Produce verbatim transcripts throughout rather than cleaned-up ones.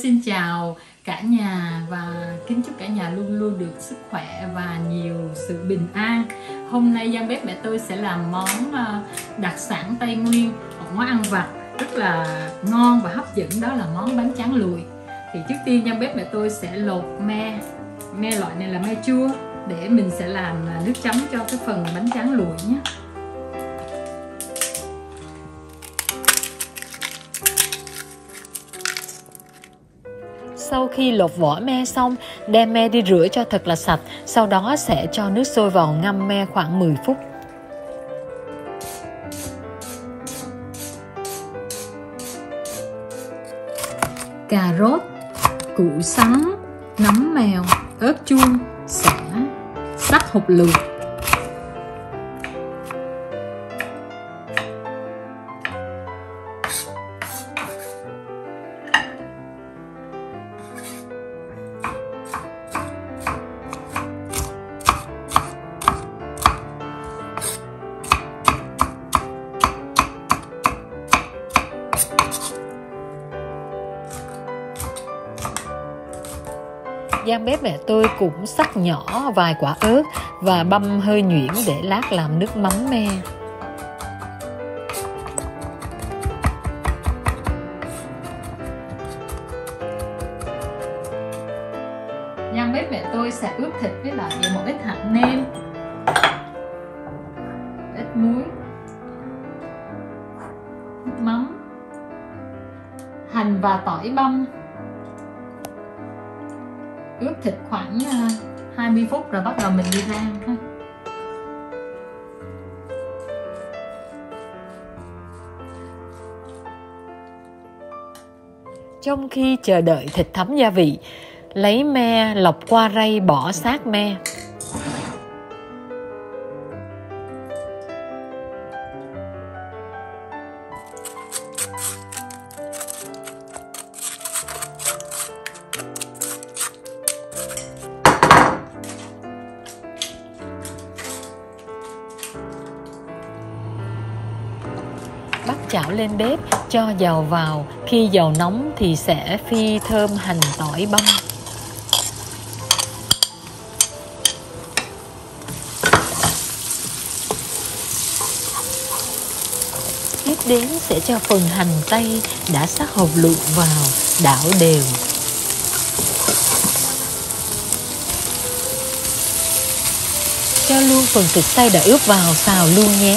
xin chào cả nhà và kính chúc cả nhà luôn luôn được sức khỏe và nhiều sự bình an. Hôm nay gian bếp mẹ tôi sẽ làm món đặc sản Tây Nguyên, một món ăn vặt rất là ngon và hấp dẫn, đó là món bánh tráng lụi. Thì trước tiên gian bếp mẹ tôi sẽ lột me, me loại này là me chua, để mình sẽ làm nước chấm cho cái phần bánh tráng lụi nhé. Sau khi lột vỏ me xong, đem me đi rửa cho thật là sạch, sau đó sẽ cho nước sôi vào ngâm me khoảng mười phút. Cà rốt, củ sắn, nấm mèo, ớt chuông, sả, sắc hột lựu. Gian bếp mẹ tôi cũng xắt nhỏ vài quả ớt và băm hơi nhuyễn để lát làm nước mắm me. Gian bếp mẹ tôi sẽ ướp thịt với lại một ít hạt nêm, ít muối, nước mắm, hành và tỏi băm. Ướp thịt khoảng hai mươi phút rồi bắt đầu mình đi rang ha. Trong khi chờ đợi thịt thấm gia vị, lấy me lọc qua rây bỏ xác me. Bắt chảo lên bếp, cho dầu vào. Khi dầu nóng thì sẽ phi thơm hành tỏi băm. Tiếp đến sẽ cho phần hành tây đã sắc hột lựu vào, đảo đều. Cho luôn phần thịt xay đã ướp vào, xào luôn nhé.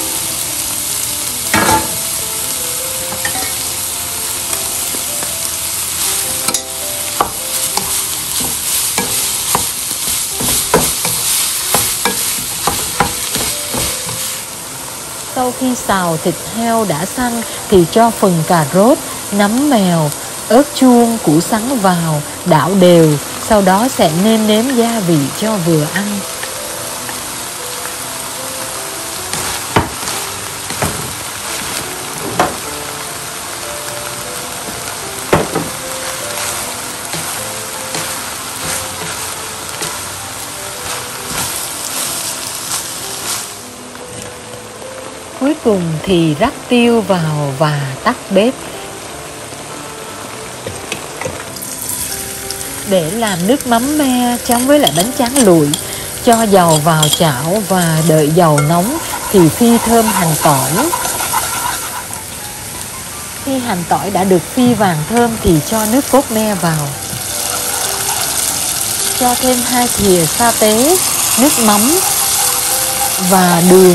Sau khi xào thịt heo đã săn thì cho phần cà rốt, nấm mèo, ớt chuông, củ sắn vào, đảo đều. Sau đó sẽ nêm nếm gia vị cho vừa ăn. Cuối cùng thì rắc tiêu vào và tắt bếp. Để làm nước mắm me chấm với lại bánh tráng lụi, cho dầu vào chảo và đợi dầu nóng thì phi thơm hành tỏi. Khi hành tỏi đã được phi vàng thơm thì cho nước cốt me vào. Cho thêm hai thìa sa tế, nước mắm và đường.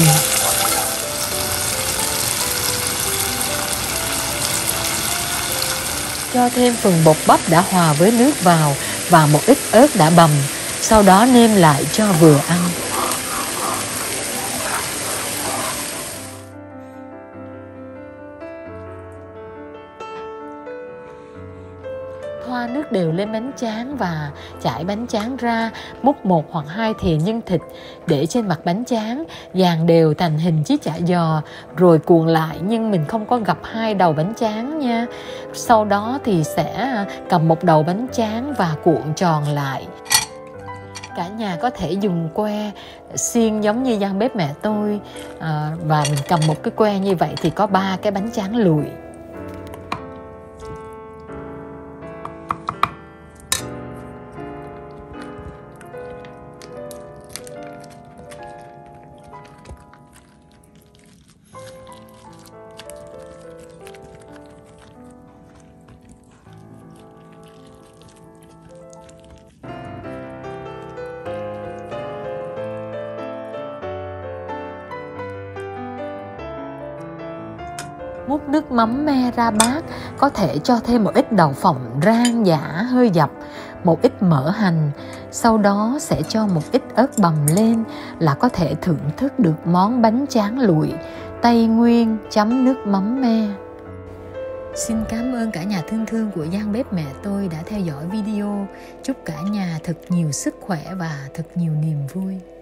Cho thêm phần bột bắp đã hòa với nước vào và một ít ớt đã bằm. Sau đó nêm lại cho vừa ăn. Thoa nước đều lên bánh tráng và chải bánh tráng ra, múc một hoặc hai thìa nhân thịt để trên mặt bánh tráng, dàn đều thành hình chiếc chả giò, rồi cuộn lại nhưng mình không có gập hai đầu bánh tráng nha. Sau đó thì sẽ cầm một đầu bánh tráng và cuộn tròn lại. Cả nhà có thể dùng que xiên giống như gian bếp mẹ tôi, à, và mình cầm một cái que như vậy thì có ba cái bánh tráng lụi. múc nước mắm me ra bát, có thể cho thêm một ít đậu phộng rang giã hơi dập, một ít mỡ hành, sau đó sẽ cho một ít ớt bằm lên là có thể thưởng thức được món bánh tráng lụi Tây Nguyên chấm nước mắm me. Xin cảm ơn cả nhà thân thương của gian bếp mẹ tôi đã theo dõi video. Chúc cả nhà thật nhiều sức khỏe và thật nhiều niềm vui.